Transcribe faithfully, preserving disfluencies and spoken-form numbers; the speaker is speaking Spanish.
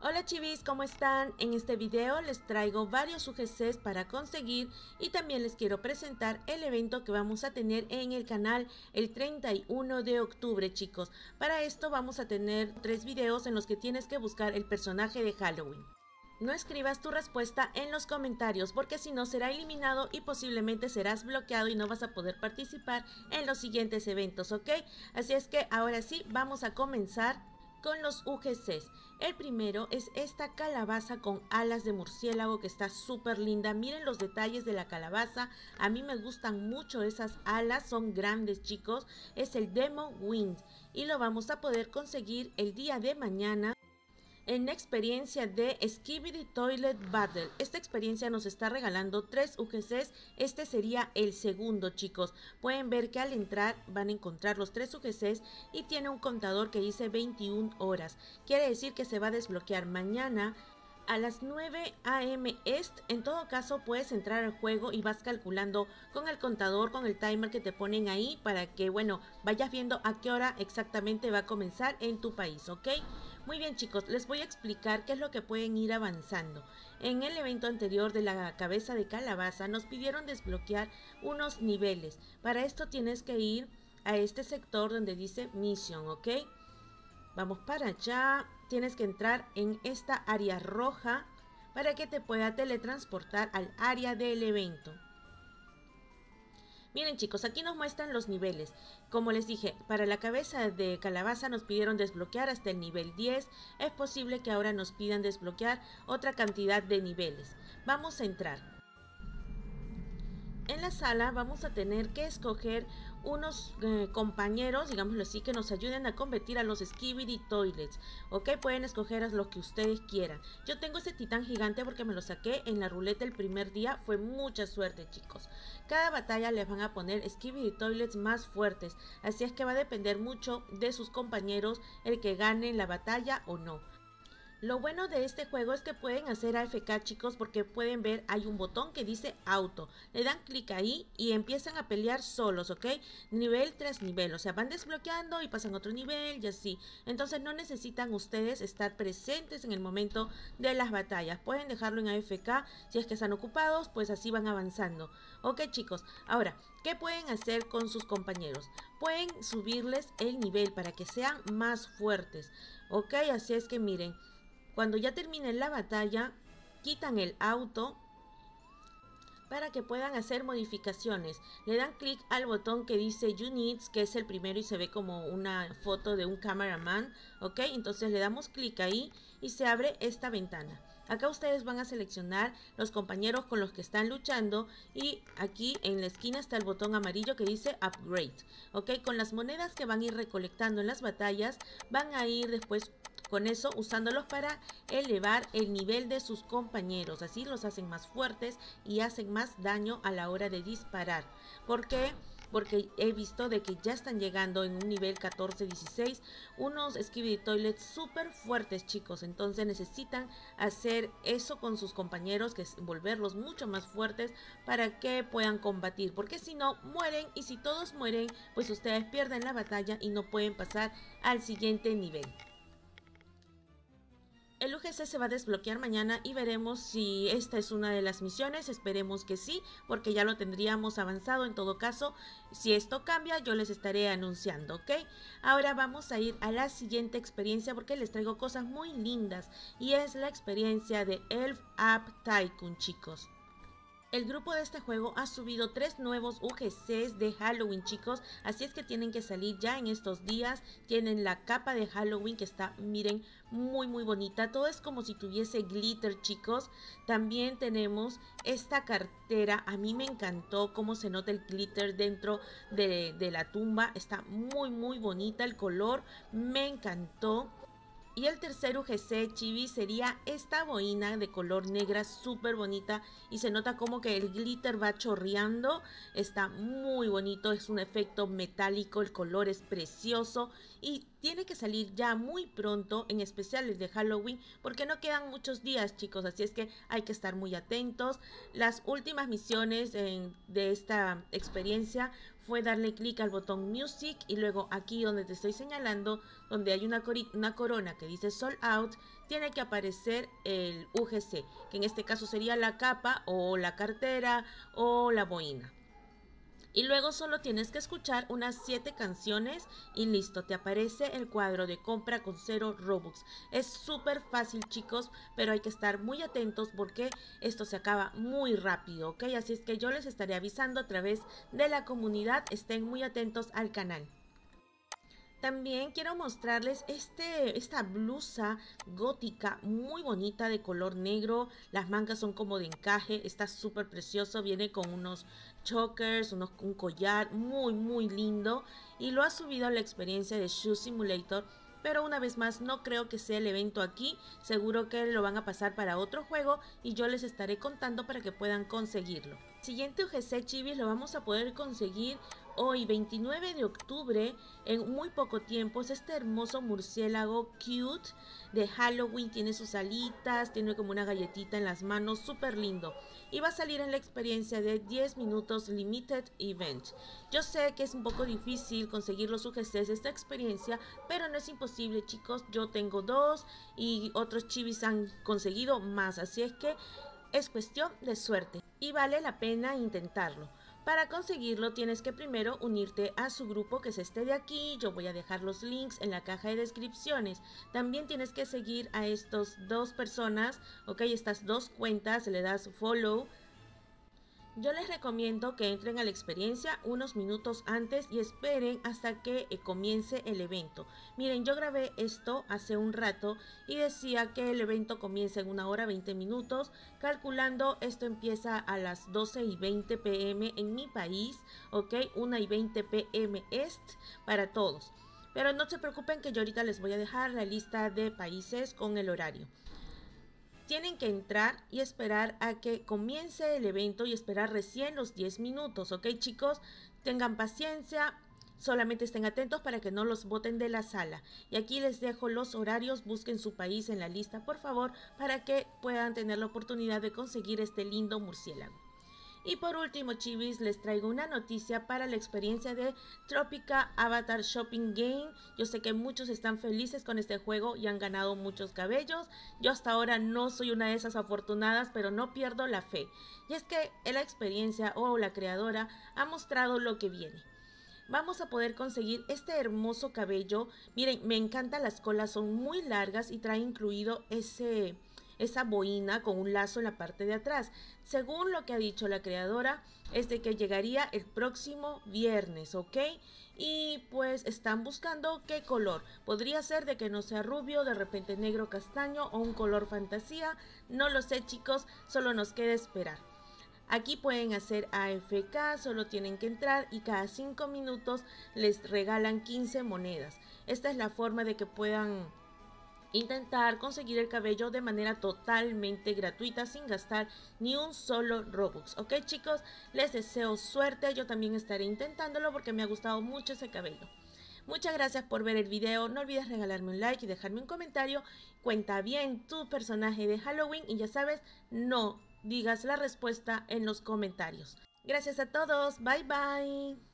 Hola chivis, ¿cómo están? En este video les traigo varios U G Cs para conseguir y también les quiero presentar el evento que vamos a tener en el canal el treinta y uno de octubre, chicos. Para esto vamos a tener tres videos en los que tienes que buscar el personaje de Halloween. No escribas tu respuesta en los comentarios porque si no será eliminado y posiblemente serás bloqueado y no vas a poder participar en los siguientes eventos, ¿ok? Así es que ahora sí, vamos a comenzar con los U G Cs. El primero es esta calabaza con alas de murciélago que está súper linda. Miren los detalles de la calabaza. A mí me gustan mucho esas alas, son grandes, chicos. Es el Demon Wind y lo vamos a poder conseguir el día de mañana en la experiencia de Skibidi Toilet Battle. Esta experiencia nos está regalando tres U G Cs. Este sería el segundo, chicos. Pueden ver que al entrar van a encontrar los tres U G Cs y tiene un contador que dice veintiuna horas. Quiere decir que se va a desbloquear mañana a las nueve a eme Est. En todo caso puedes entrar al juego y vas calculando con el contador, con el timer que te ponen ahí para que, bueno, vayas viendo a qué hora exactamente va a comenzar en tu país, ¿ok? Muy bien, chicos, les voy a explicar qué es lo que pueden ir avanzando. En el evento anterior de la cabeza de calabaza nos pidieron desbloquear unos niveles. Para esto tienes que ir a este sector donde dice Mission, ¿ok? Vamos para allá. Tienes que entrar en esta área roja para que te pueda teletransportar al área del evento. Miren, chicos, aquí nos muestran los niveles. Como les dije, para la cabeza de calabaza nos pidieron desbloquear hasta el nivel diez. Es posible que ahora nos pidan desbloquear otra cantidad de niveles. Vamos a entrar. En la sala vamos a tener que escoger unos eh, compañeros, digámoslo así, que nos ayuden a combatir a los Skibidi Toilets. Ok, pueden escoger a los que ustedes quieran. Yo tengo ese titán gigante porque me lo saqué en la ruleta el primer día. Fue mucha suerte, chicos. Cada batalla les van a poner Skibidi Toilets más fuertes. Así es que va a depender mucho de sus compañeros el que gane la batalla o no. Lo bueno de este juego es que pueden hacer A F K, chicos, porque pueden ver hay un botón que dice auto. Le dan clic ahí y empiezan a pelear solos, ¿ok? Nivel tras nivel, o sea, van desbloqueando y pasan a otro nivel y así. Entonces no necesitan ustedes estar presentes en el momento de las batallas. Pueden dejarlo en A F K si es que están ocupados, pues así van avanzando. Ok, chicos, ahora, ¿qué pueden hacer con sus compañeros? Pueden subirles el nivel para que sean más fuertes, ¿ok? Así es que miren. Cuando ya terminen la batalla, quitan el auto para que puedan hacer modificaciones. Le dan clic al botón que dice Units, que es el primero y se ve como una foto de un cameraman, ¿ok? Entonces le damos clic ahí y se abre esta ventana. Acá ustedes van a seleccionar los compañeros con los que están luchando y aquí en la esquina está el botón amarillo que dice Upgrade, ¿ok? Con las monedas que van a ir recolectando en las batallas, van a ir después con eso usándolos para elevar el nivel de sus compañeros. Así los hacen más fuertes y hacen más daño a la hora de disparar. ¿Por qué? Porque he visto de que ya están llegando en un nivel catorce dieciséis unos Skibidi Toilets súper fuertes, chicos. Entonces necesitan hacer eso con sus compañeros, que es volverlos mucho más fuertes para que puedan combatir. Porque si no, mueren, y si todos mueren, pues ustedes pierden la batalla y no pueden pasar al siguiente nivel. El U G C se va a desbloquear mañana y veremos si esta es una de las misiones. Esperemos que sí, porque ya lo tendríamos avanzado. En todo caso, si esto cambia, yo les estaré anunciando, ¿ok? Ahora vamos a ir a la siguiente experiencia porque les traigo cosas muy lindas. Y es la experiencia de Elf Up Tycoon, chicos. El grupo de este juego ha subido tres nuevos U G Cs de Halloween, chicos, así es que tienen que salir ya en estos días. Tienen la capa de Halloween que está, miren, muy muy bonita. Todo es como si tuviese glitter, chicos. También tenemos esta cartera. A mí me encantó cómo se nota el glitter dentro de, de la tumba. Está muy muy bonita, el color me encantó. Y el tercer U G C, chibi, sería esta boina de color negra súper bonita y se nota como que el glitter va chorreando. Está muy bonito, es un efecto metálico, el color es precioso y tiene que salir ya muy pronto, en especiales de Halloween, porque no quedan muchos días, chicos, así es que hay que estar muy atentos. Las últimas misiones en, de esta experiencia fue darle clic al botón Music y luego aquí donde te estoy señalando, donde hay una, una corona que dice Sold Out, tiene que aparecer el U G C, que en este caso sería la capa o la cartera o la boina. Y luego solo tienes que escuchar unas siete canciones y listo, te aparece el cuadro de compra con cero Robux. Es súper fácil, chicos, pero hay que estar muy atentos porque esto se acaba muy rápido, ¿ok? Así es que yo les estaré avisando a través de la comunidad, estén muy atentos al canal. También quiero mostrarles este, esta blusa gótica muy bonita de color negro. Las mangas son como de encaje, está súper precioso. Viene con unos chokers, unos, un collar muy muy lindo. Y lo ha subido a la experiencia de Shoe Simulator. Pero una vez más no creo que sea el evento aquí. Seguro que lo van a pasar para otro juego y yo les estaré contando para que puedan conseguirlo. El siguiente U G C, chivis, lo vamos a poder conseguir hoy veintinueve de octubre, en muy poco tiempo. Es este hermoso murciélago cute de Halloween, tiene sus alitas, tiene como una galletita en las manos, súper lindo. Y va a salir en la experiencia de diez minutos Limited Event. Yo sé que es un poco difícil conseguir los U G Cs de esta experiencia, pero no es imposible, chicos. Yo tengo dos y otros chivis han conseguido más, así es que es cuestión de suerte y vale la pena intentarlo. Para conseguirlo tienes que primero unirte a su grupo, que es este de aquí. Yo voy a dejar los links en la caja de descripciones. También tienes que seguir a estos dos personas, ok, estas dos cuentas, le das follow. Yo les recomiendo que entren a la experiencia unos minutos antes y esperen hasta que eh, comience el evento. Miren, yo grabé esto hace un rato y decía que el evento comienza en una hora veinte minutos. Calculando, esto empieza a las doce y veinte pm en mi país, ok, una y veinte pm est para todos. Pero no se preocupen que yo ahorita les voy a dejar la lista de países con el horario. Tienen que entrar y esperar a que comience el evento y esperar recién los diez minutos, ¿ok, chicos? Tengan paciencia, solamente estén atentos para que no los boten de la sala. Y aquí les dejo los horarios, busquen su país en la lista, por favor, para que puedan tener la oportunidad de conseguir este lindo murciélago. Y por último, chivis, les traigo una noticia para la experiencia de Tropica Avatar Shopping Game. Yo sé que muchos están felices con este juego y han ganado muchos cabellos. Yo hasta ahora no soy una de esas afortunadas, pero no pierdo la fe. Y es que la experiencia o la creadora ha mostrado lo que viene. Vamos a poder conseguir este hermoso cabello. Miren, me encantan las colas, son muy largas y trae incluido ese... esa boina con un lazo en la parte de atrás. Según lo que ha dicho la creadora, es de que llegaría el próximo viernes, ¿ok? Y pues están buscando qué color. Podría ser de que no sea rubio, de repente negro castaño o un color fantasía. No lo sé, chicos, solo nos queda esperar. Aquí pueden hacer A F K, solo tienen que entrar y cada cinco minutos les regalan quince monedas. Esta es la forma de que puedan intentar conseguir el cabello de manera totalmente gratuita sin gastar ni un solo Robux. Ok, chicos, les deseo suerte. Yo también estaré intentándolo porque me ha gustado mucho ese cabello. Muchas gracias por ver el video. No olvides regalarme un like y dejarme un comentario. Cuenta bien tu personaje de Halloween y ya sabes, no digas la respuesta en los comentarios. Gracias a todos. Bye bye.